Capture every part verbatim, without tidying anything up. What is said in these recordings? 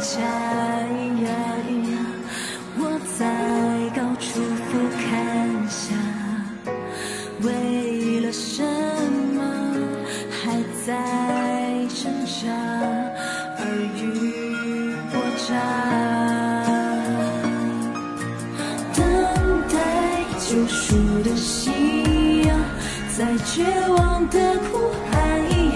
下，我在高处俯瞰下，为了什么还在挣扎，尔虞我诈，等待救赎的夕阳，在绝望的哭喊。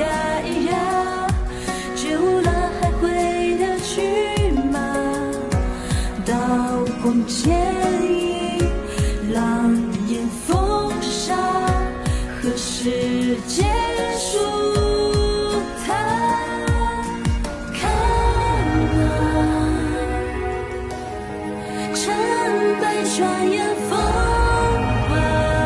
觉悟了还回得去吗？刀光剑影，狼烟风沙，何时结束它？看啊，成败转眼风华，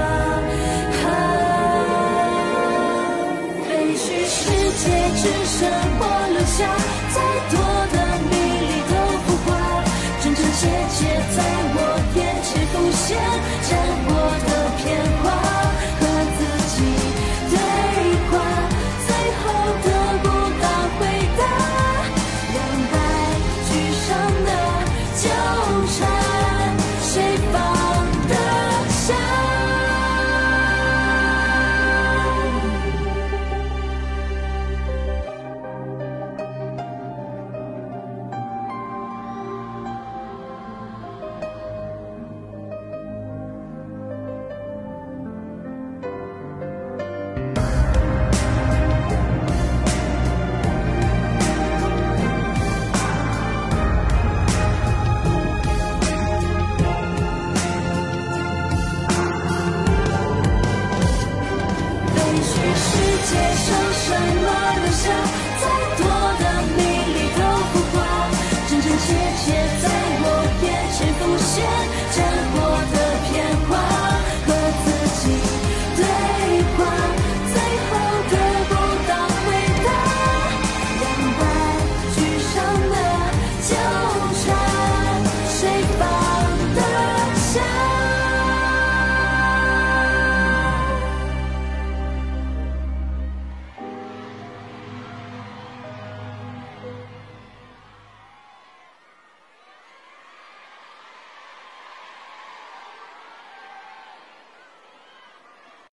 悲剧世界只剩我留下，再多的迷离都浮华，真真切切在我眼前浮现，战火的片花和自己对话，最后得不到回答，两败俱伤的纠缠，谁放得下？世界剩什么留下？